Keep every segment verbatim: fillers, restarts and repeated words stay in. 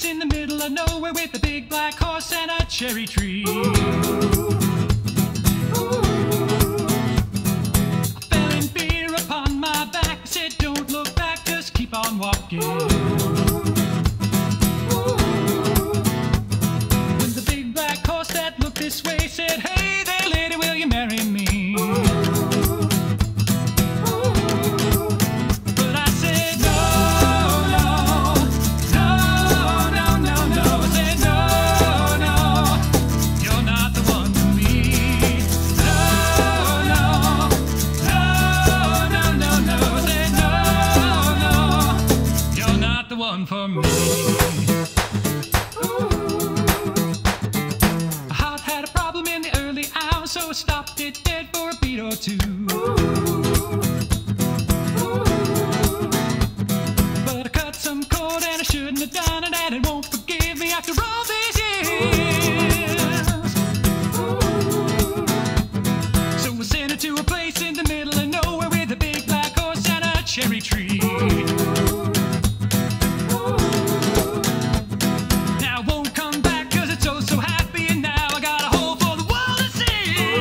in the middle of nowhere with a big black horse and a cherry tree. I fell in fear upon my back. I said, don't look back, just keep on walking. When the big black horse that looked this way said, hey there lady, will you marry me? But I said, no, no, no, no, no, no. I said, no, no, you're not the one for me. No, no, no, no, no, no. I said, no, no, you're not the one for me. So I stopped it dead for a beat or two. But I cut some cord and I shouldn't have done it, and it won't forgive me after all these years. So I sent her to a place in the middle of nowhere with a big black horse and a cherry tree. Now I won't come back 'cause it's oh so happy, and now I got a hole for the world to see.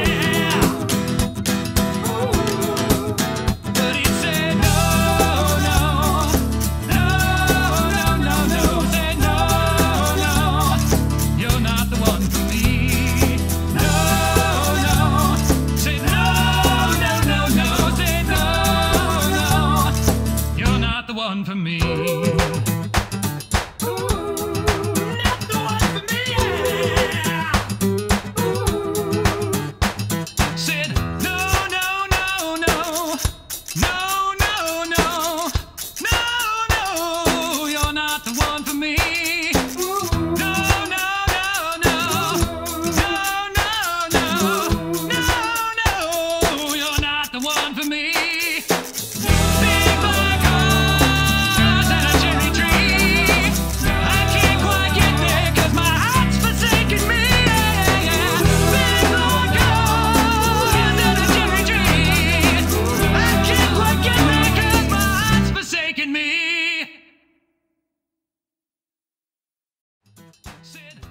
But he said no, no, no, no, no, no. Said no, no, you're not the one for me. No, no. Said no, no, no, no. Said no, no, you're not the one for me. Not the one for me, yeah. Said no, no, no, no, no, no, no, no, no, you're not the one for me. No, no, no, no, no, no, no, no, no, you're not the one for me. Big black horse and a cherry tree. I can't quite get there 'cause my heart's forsaken me. Yeah, big black horse and a cherry tree. I can't quite get there 'cause my heart's forsaken me. Said